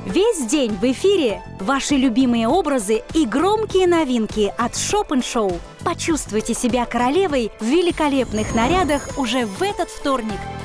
Весь день в эфире ваши любимые образы и громкие новинки от Shop & Show. Почувствуйте себя королевой в великолепных нарядах уже в этот вторник,